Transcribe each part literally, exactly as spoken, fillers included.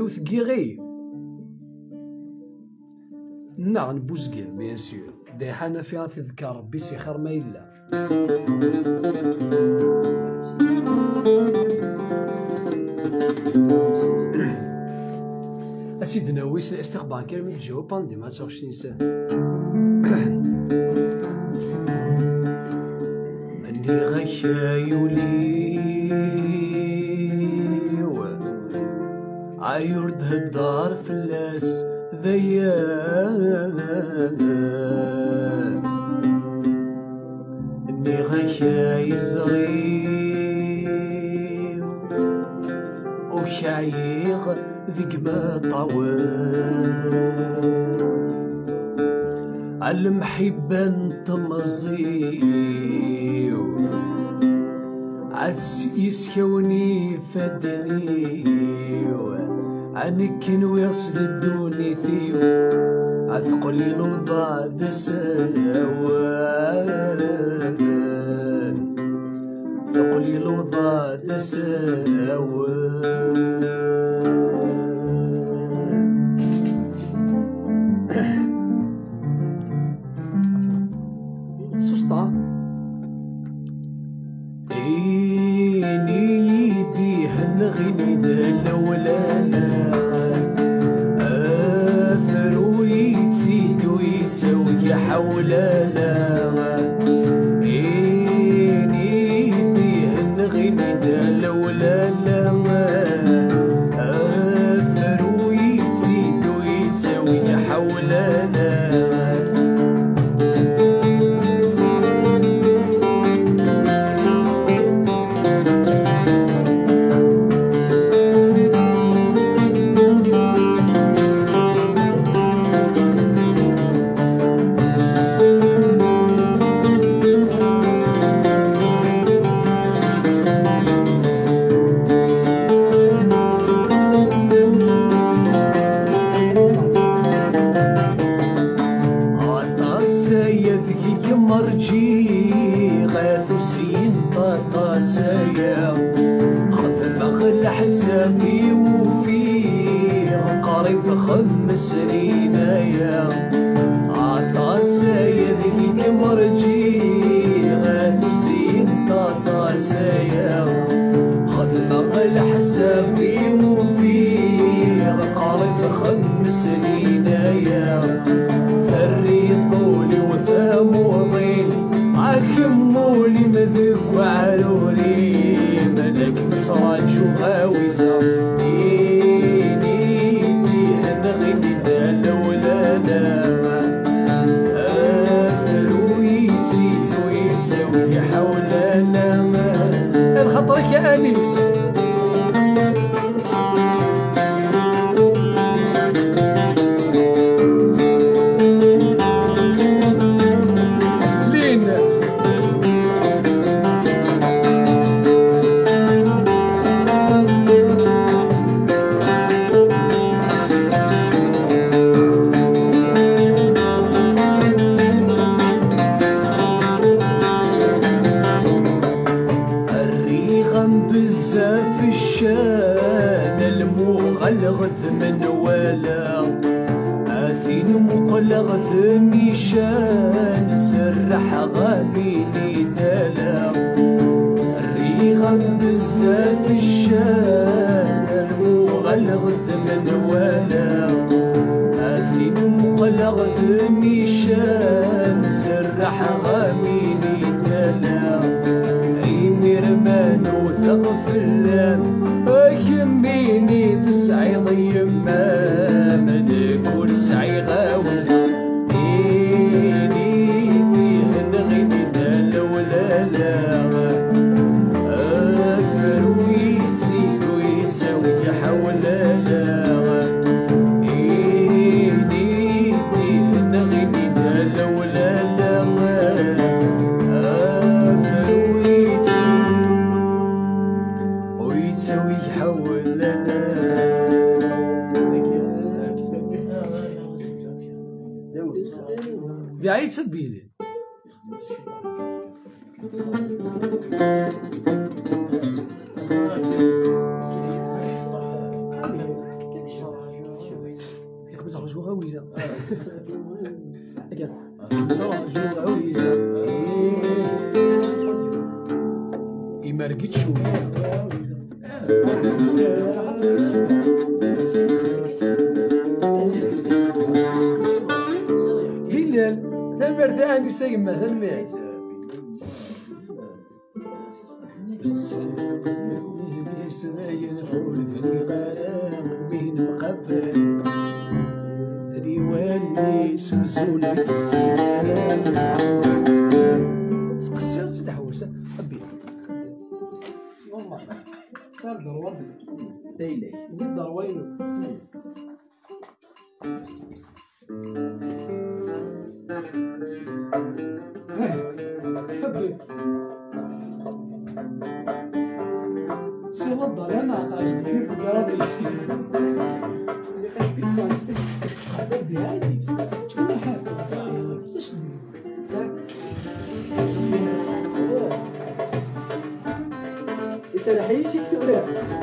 يوث كيغي نعم بوزكير بيان سور دي حانا فيها تذكر ربي سي خير ما يلا. أسيد ناويس الاستقبال كامل الجواب عندي ما تسعة وعشرين سنة. مني غشايولي عيرد هالدار فلاس ذيان اني غشاي زريو وشعيغ ذيك ما طوال عالمحبة نطمزيو عدس يسكوني فدنيو عنك نويغت للدوني فيو عثقلي نوضع ذا سوان ثقلي نوضع ذا سوان سوسطا إيني يدي هنغني دا لولانا أفرو يتسيد ويتسوي حولانا إيني يدي هنغني دا لولانا أفرو يتسيد ويتسوي حولانا مرجي غاثو سين طاطاسايا خذ مغل حسابي وفي قريب خمس رينايا عطاسايا ذيك مرجي غاثو سين طاطاسايا خذ مغل حسابي وفي قريب خمس رينايا فريضولي وثاموضين عكمولي مذوق وعروري ملك مصراج وغاويسة إيني هنغني دا لولانا أفرو يزيد ويسوي حولانا الخطرك يا أنيس بزاف الشان المغلغث من ولا اثين مقلغث نيشان سرح غابيني دالا الريغم بزاف الشان المغلغث من ولا اثين مقلغث نيشان سرح غابيني دالا عيني رمان وثغفلان يميني تسعي ضيما مدكول سعي غاوز إيني هنغني دا لولالا أفرو يزيد ويسوي حولالا إيني هنغني دا لولالا أفرو يزيد ويسوي حولالا بعيد سبيلي زرجو غويزة زرجو غويزة إما رقيت شوية هلال ثمر عندي سيما ثمر سرايا فول في الغرام بين مقبل ريواني سمسول في السلام تقصر تدحوسه أبي والله صار دروة دايلي ولد دروينو حبي سيما الضلال ناقاش في بقرابي هذا بهادي شكون حاكم صاحبي كيفاش ندير يسال حيش يكتب له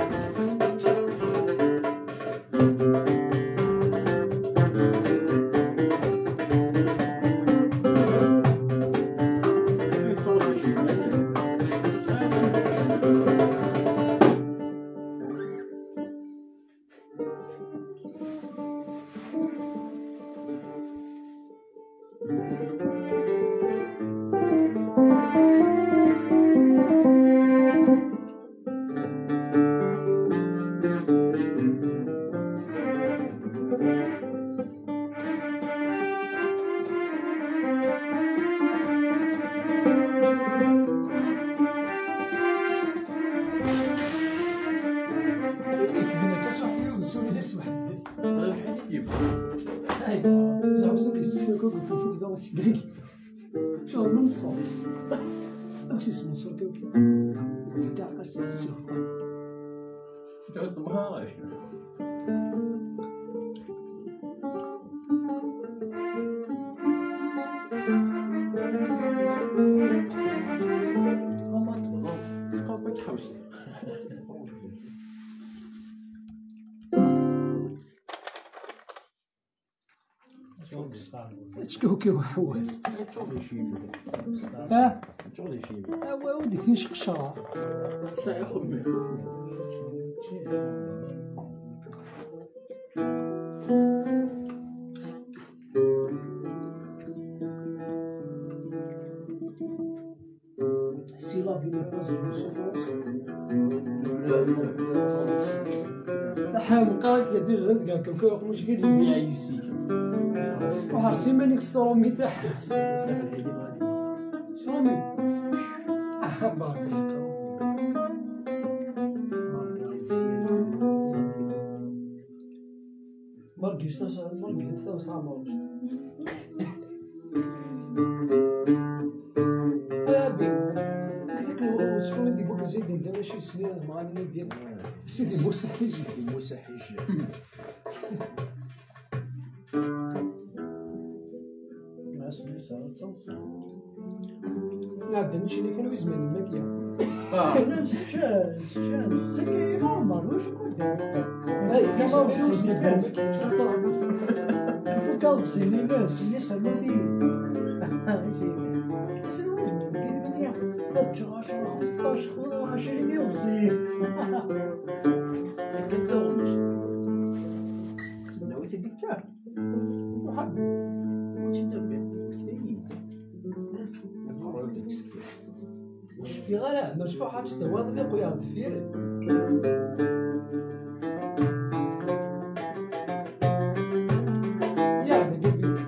شو من الصوت واش اسمه الصوت كاع قاش تشوف تعود مهارة والله تبغى تبغى تحوس تشكوكي وحواس ها شغل شي ها وديك فين شقشره ساعة خمي سي لا في بوز جو سوفونس حام قالك يدير غد قال كوكو مش قد يبيع يسيك وحرسي مانيك سترومي تاعها شرومي بارك مرقي شتاش مرقي شتاش عمرك ابي هذاك شكون ديك بوك زيد انت ماشي سنين مع اللي ديال سيدي موسى حيج موسى حيج ماشي صار تصنص نعد نمشي اللي كانوا يزمن الماكية اه شجاع شجاع سكي نورمال واش كنت اي كانوا يزمن الماكية فكرت سيني ناس اللي سالوا لي سيني سيني كيف بدي عشرة خمسطاش عشرين يوم سي نويت الدكتور وحب في غلاء مشفوع حاجة الدوار اللي قوية دفير يا ذا قلبي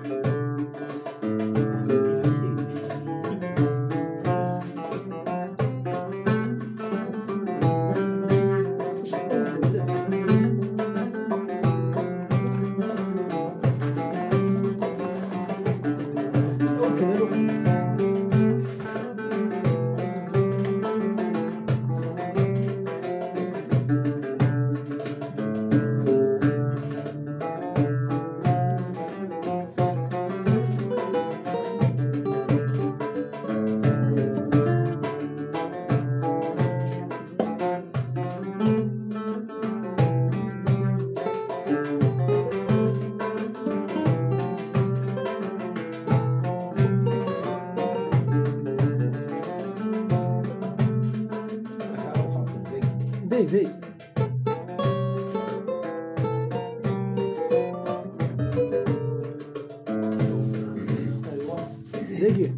داكي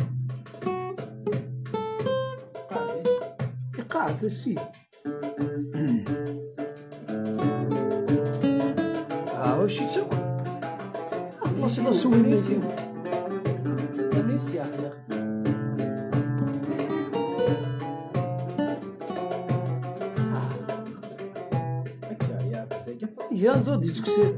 يقع في السيد ها واش يتسوق بلاصه لا سوينا تونسيا هكا يا بزاف يا دودي تكسير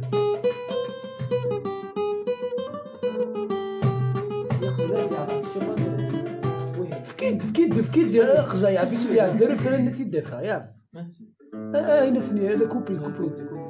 فكيد فكيد فكيد يا خزاي عرفتي يا دار فرن تيدافع يا ماشي اه نفني هذا كوبري كوبري كوبري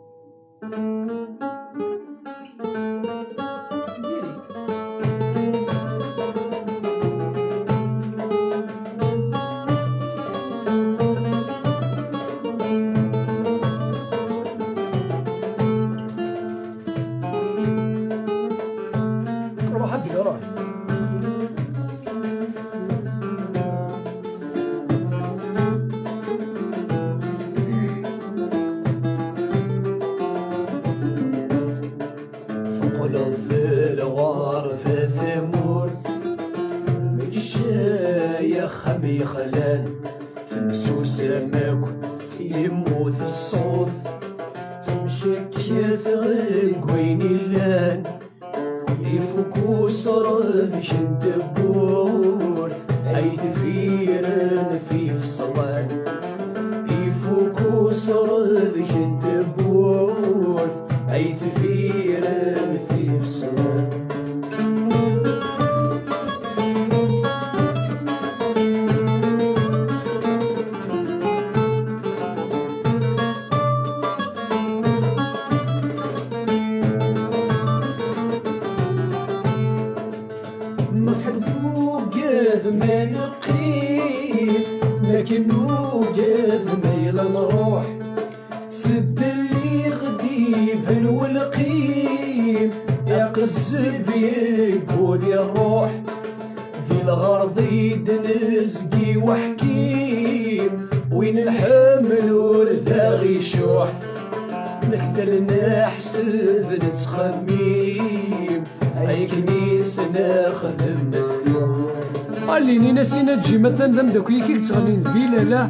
روح حبي روح فقل في الغار في ثمور مشايا خمي خلال تمسو سماك يموت الصوت تمشي كيف غيك وين اللان يفوكو صرف شنت بورث اي تفيرن في فصلان يفوكو صرف شنت بورث اي تفيرن في فصلان مفحوظ قاذ ما نقيم لكنو قاذ ما يلا نروح سد اللي غديف والقيم يقزب يقول الروح في الغرض يدنزقي وحكيم وين الحمل والذاغي شوح نكثر نحسب نتخميم هاي كنيس ناخذ مثل عليني نسينا تجي مثلا دم داكي كي تغنين بيلا لا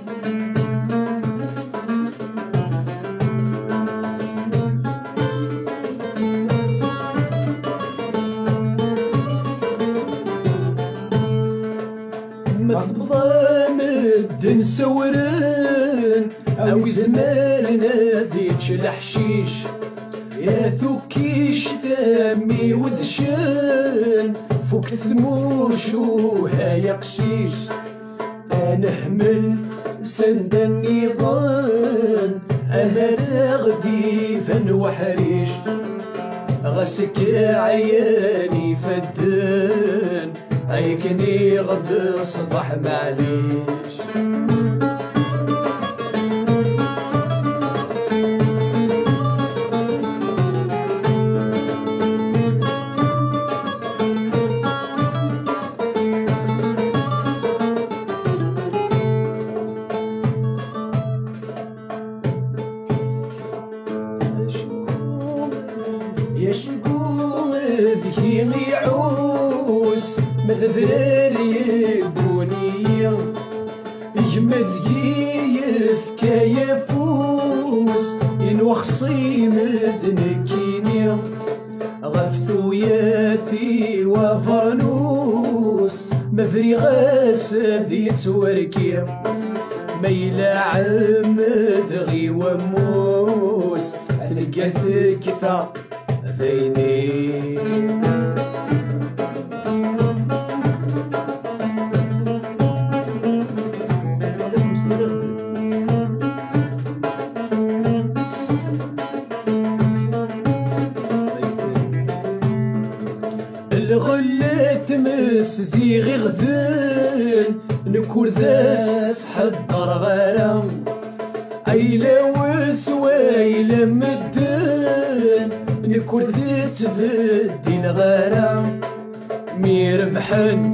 مفضى مدن سورن او زمان ناديتش الحشيش يا ثوكيش ثامي وذشان فوق ثموش وهايا قشيش انا همل سند النظام انا غدي فن وحريش غسك عياني فدان هيكني غد صبح معليش يشقوم ذهيم يعوس مذذري بونية يجمد يفكا يفوس ينوخصي مذنكينيا غفثو ياثي وفرنوس مفري غاس ذي توركيا ميلا عمد غي وموس تلقى ثكثا ذيني الغلة تمس ذي غغذن نكور ذاس حضر غرام أيلا وسويلا مدن نكور ذي تبدي الغرام ميربحن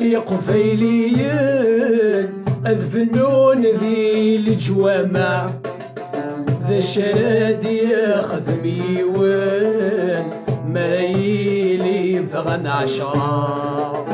يقفيليين أذفنون ذي الجوامع ذا شراد ياخذ ميوان مرايلي ثغن عشرة.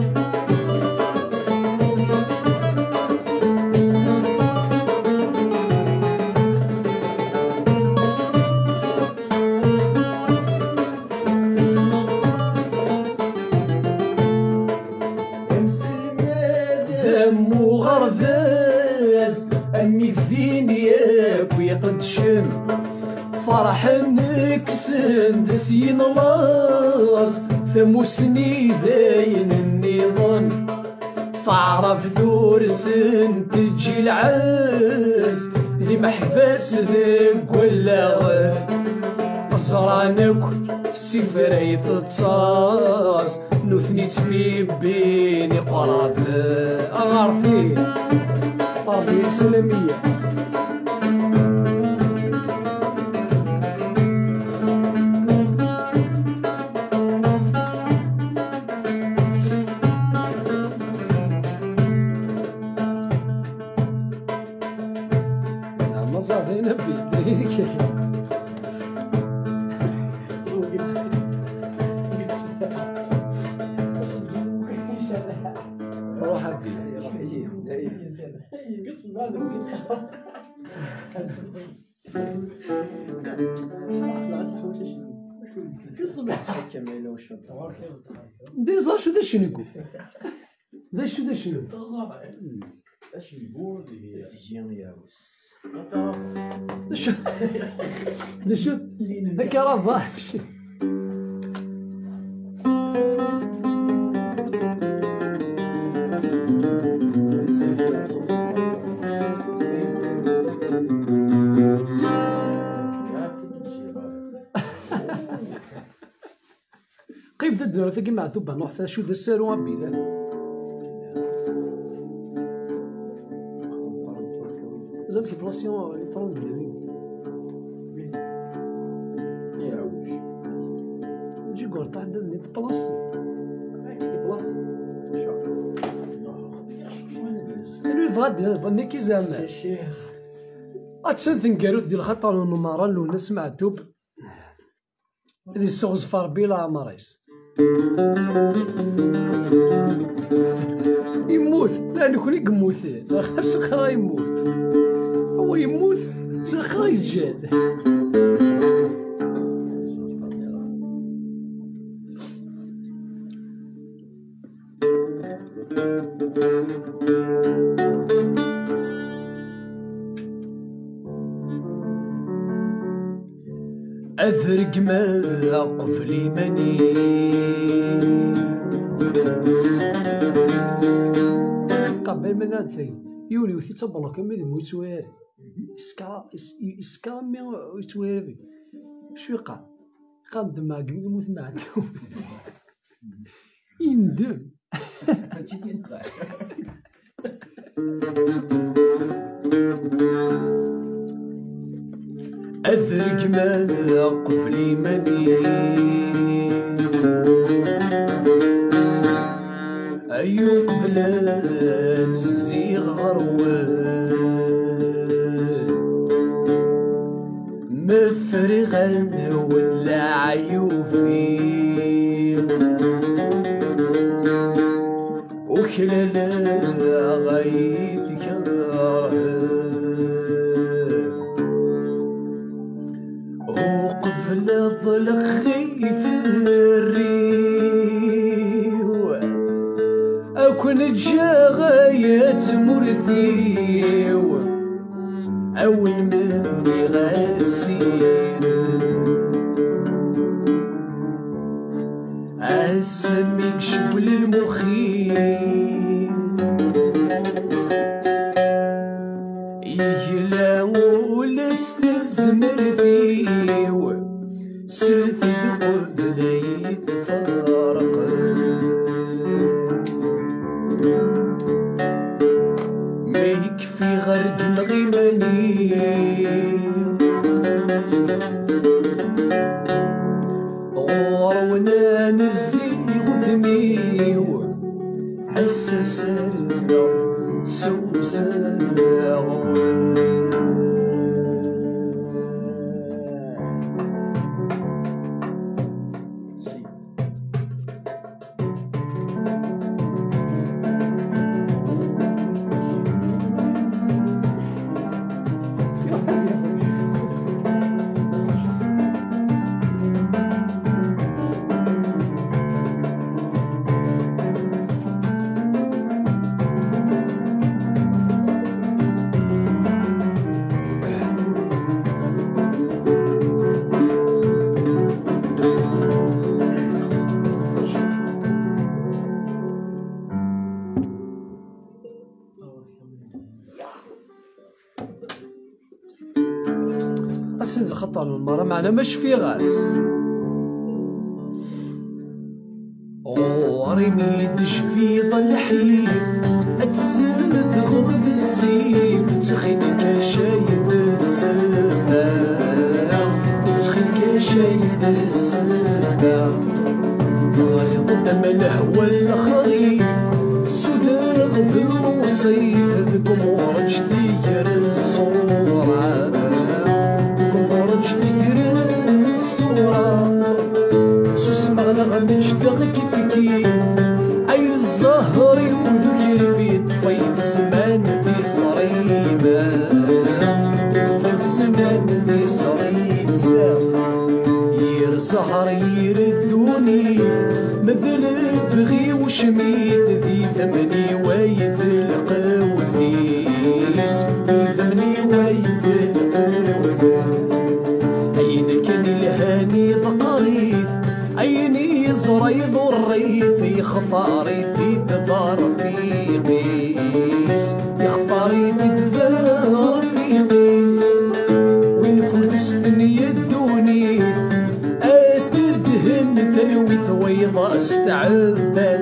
ذم وغرفاز أمي الذين ياك ويقدشم فرح نكسن دسين لاز ثموسني ذاين النظام فعرف ثورسن تجي العز ذي محباس ذاك ولا غاد قصرانك سفري تتصاص نثني تبيب بيني قراب أغارفين أرضي سلامية. نعم صافينا بيديك روح أبي ديزا شو ذا شنو يقول ذا شو ذا شنو اش نقول فيجيان يا وس ذا شو ذا شو ذاك راه قيب دد ثقي مع دوبا نروح فيها شو ذا السارو أبي ذا زاد في بلاسيون اللي طرون بالوي يا وش جي قرط عند نيت بلاص بلاص اللي فغاد فنيكي زعما الشيخ اتسنثن كاروث ديال الخطر ونمارا لو نسمع دوب هذي السوز فاربيلا ماريس يموت لا نكوني يموت خاص خرا يموت هو يموت سخرا يتجاد أذرق ما قفلي مني قبل من هذا يولي وثي تبلغ كم يدي مو يتواري إسكا إسكا مي يتواري شو يقع قام دم مع قبل يموت مع يندم أذرق ما قفلي مني أيو قفلان الزيغ غروان مفرغا ولا عيوفي وكلالا غيث كراهن وقفل الظل خيف الريو أكون جا غاية مرثيو أول مني غاسير أسميك شبل المخيم يجلا ولستزمر فيو سلثي قبلي تفارق ما يكفي غرد الغيماني غورونا نزي وذميو حسس النف سوسا سلطان المرأة معنا مش في غاس وريمي دجفيض الحيف اتسند غضب السيف تخيل كشايد السماء تخيل كشايد السماء غالي ضد الهوى الخريف السوداء ذل وصيف القمور جدير الصورة القمور جدير الصورة سوس مغلق من جدغ كيف كيف عي الزهر والذكر في طفيل زمان في صريبة طفيل زمان في صريبة ير زهر يردوني مثل فغي وشميث ذي ثمني ويث القوثيس ذي ثمني ويث القوثيس أين كان الهاني ضقريف عيني زريض الريف يخفاري في دثار في قيس يخفاري في دثار في قيس وين فلس الدنيا الدوني أتدهن ثلوي ثويضة استعبان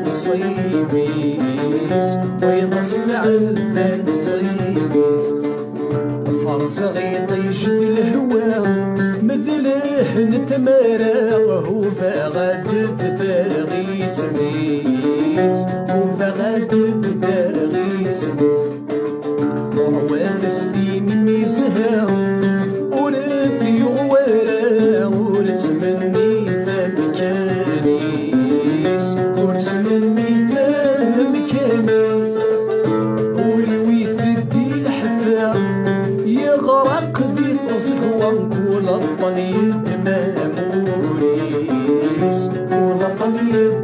صيبيس ويضة استعبان صيبيس فرز غيطي جد الهوى مثله نتمارغ هو فغاد ثرغي سميس هو فغاد ثرغي سميس ورواه سنين ميزها ورث يغوارا ورسمني فمكانيس ورسمني فمكانيس ولويث الدي الحفا يغرق ذي التصغوى نقول الطنيب ماموريس نقول الطنيب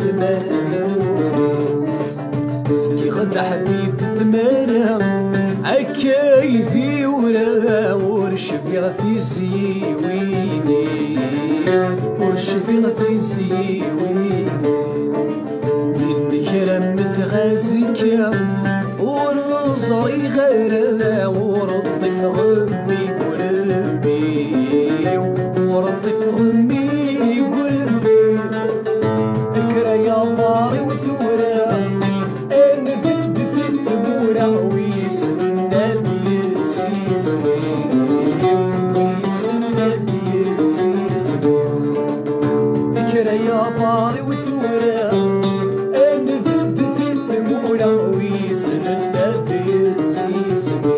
ماموريس سكي غدا حبيب تمارا عكايفي ورا ورشفي غثي زيويني ورشفي غثي زيويني بالنكرم مثغازيكا ورزري غيرا ورطف غمي قلبي ورطف غمي قلبي ذكرى يا ضاري وثورة انا بد في الثمورة ويسمنا بيزيزني ويسمنا بيزيزني ذكرى يا ضاري وثورة انا بد في الثمورة ويسمنا بيزيزني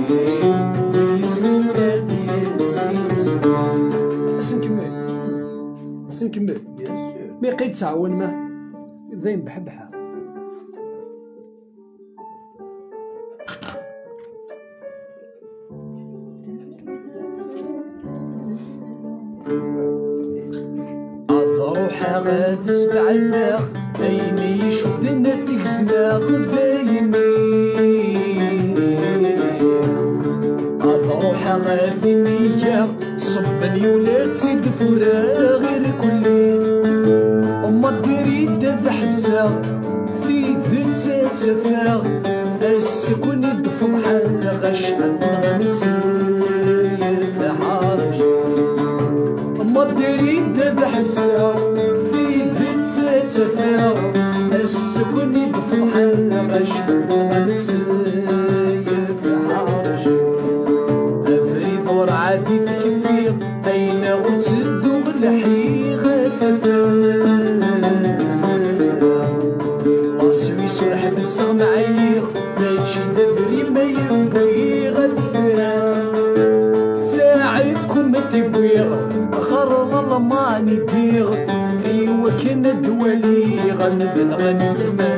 ويسمنا بيزيزني أسن كمل أسن كمل مي قيد تعاون ما ذاين بحبحة أضروح غاد سبع الداغ دايني يشدنا فيك زناغ دايني أضروح غاد نية صبني ولا تزيد فورا غير كلي أما تريد ذحبسة في ذنسة تفاغ السكون يدفض حال غشحة الغمس يرفع أما تريد ذحبسة في ذنسة تفاغ السكون يدفض حال غشحة الغمس يرفع أفري ثور عادي في كفير أين وتسدو بالحي غثثا راسوي سرح بالصغم عيق ماشي ذبري ما يبغي غثثا ساعدكم تبويغ غر الله ما نديغ ايوا كنا دوالي غنبن غنسمع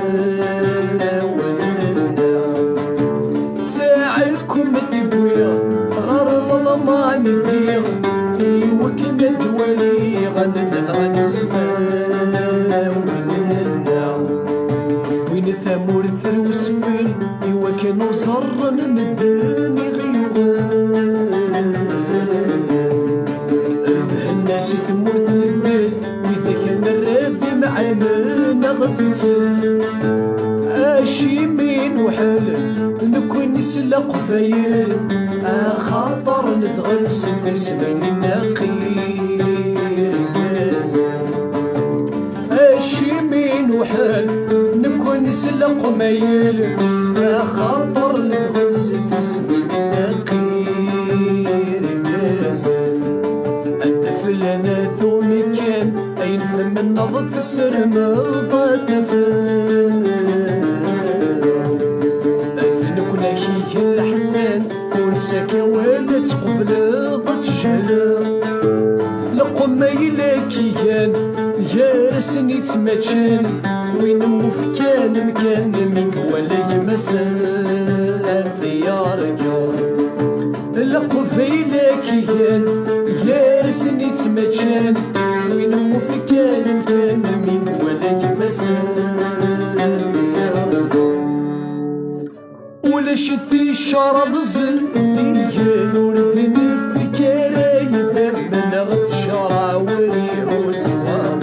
ساعدكم تبويغ غر الله ما نديغ ايوا كنا دوالي غنبن غنسمع وين ثمور ثلو سفل ايوا كانوا زرا مداني غيوان الناس ثمور ثمل واذا كان الرافي معنا نغفل اشي مين وحل نكون نسلق فايل خاطر نتغلس في سبيل النقير اشي مين وحال نكون نسلق ميل خاطر نتغلس في سبيل النقير الطفل انا ثومي كان اين ثم النظف السرم ضاتفل فنكون شيك الحسان ورساكا ولا تقبل ضد جهلا لقم يلاكي كان يارسني تماتشان وين مفكان مكان منك ولا يمسان يا رجال لقف يلاكي كان يارسني تماتشان وين مفكان مكان منك ولا يمسان يا رجال ولا شفي شراب الزندية وردني في كراي ثمن غد شراوري وسوام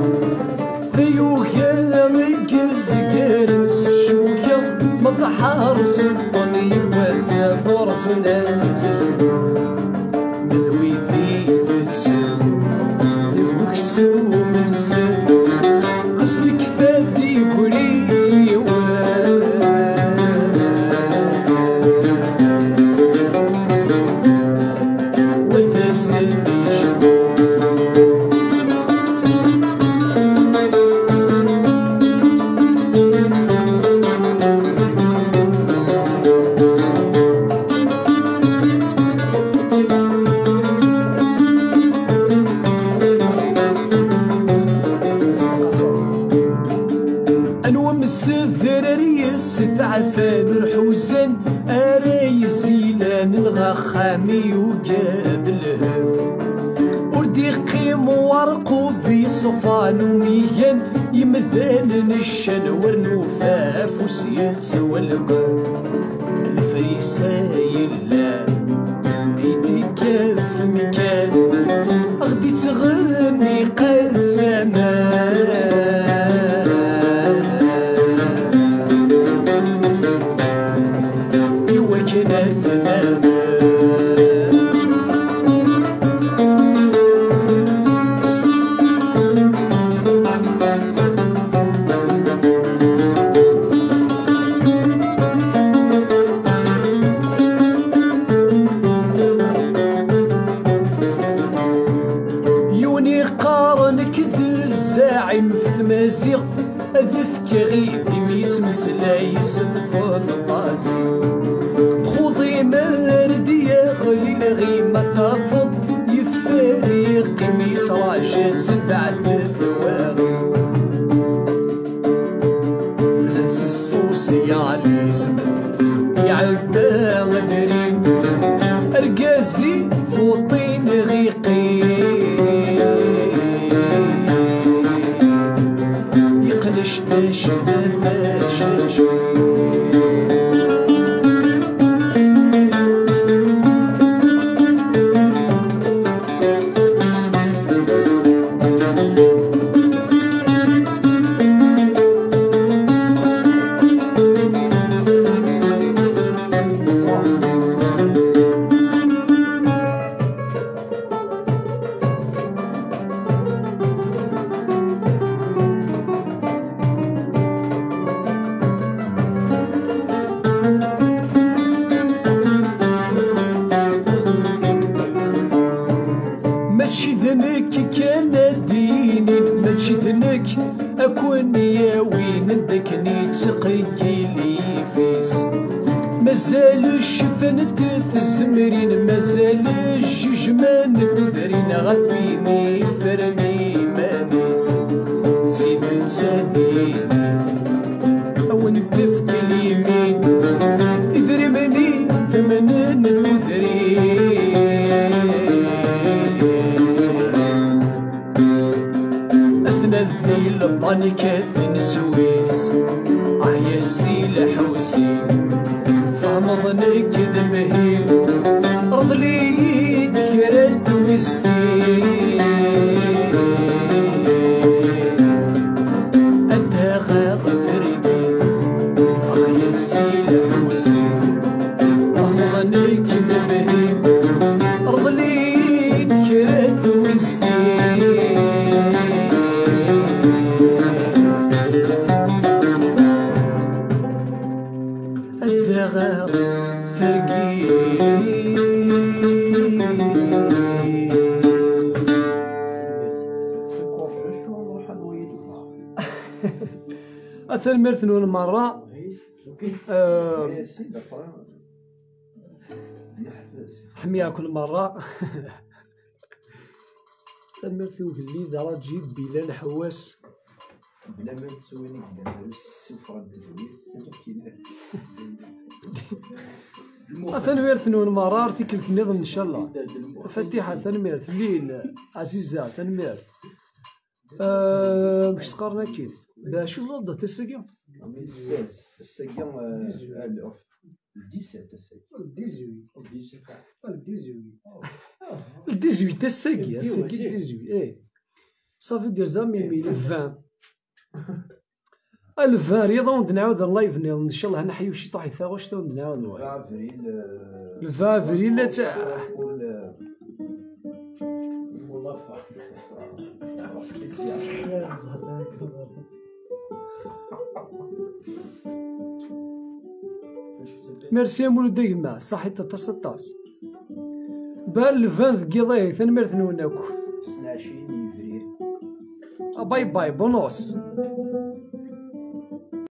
فيوكا مكز كرمس الشوكا مضحار سلطني واسا فرس نازل مذوي في فتسل وكسو من سل غسلك فادي كلي عفان الحوزان أراي زيلان الغخامي وجاب الهم وردي قيم ورقو في صفان وميان يمذان الشن ورنوفاف وسيات سوى القلب الفريسة يلا بيدي كاف مكان غدي تغني قسمان ذفك غيثي ميت مسلاي سدفون الطازي خوضي مردي غلي غيمة تفض يفارق ميت راجل سبع الثواغي فلس السوسياليزم يعبا غدرين القازي فوطين غيقين شداش دافاش أكون يا وين ندكني تسقيكي لي فيس مازال الشفن تث الزمرين مازال الججمان تذرين غفيني فرني مانيس زيد نسانيني أو ندفك اليمين اذرمني ثمن نذرين الذيل باني كاثن سويس عيا السيل حوسي فمضنك ذمهيل رضلي دخرت ومسفين أنت غافرني عيا السيل حوسي فمضنك ذمهيل أثر مرثنون مرة آه، يا سيدي أخرى يحفز حميها كل مرة. المرثو في الليل دارا تجيب بلال حواس بلا ما تسويني كدا السفرة الدويت ثنمير ثنون مرار تيكل في النظام إن شاء الله. فتيحة ثنمير ثليل عزيزة ثنمير أه باش تقارنا كيف باش شو غدا تسقيا الساس السقيا الأوف الديسات السقيا ديزوي ديزوي الديزوي تسقيا السقي ديزوي ايه صافي دير زامي ميل الفان الفان رياضة ونعاود اللايف ان شاء الله نحيو شي طاح يثاغوش تو نعاود فافريل الفافريل تاع والله ميرسي مولو ديما صحي تتصطاس بال الفان ذكي ثنمير ثنوناكو اثنا عشر يفريل باي باي بونوس.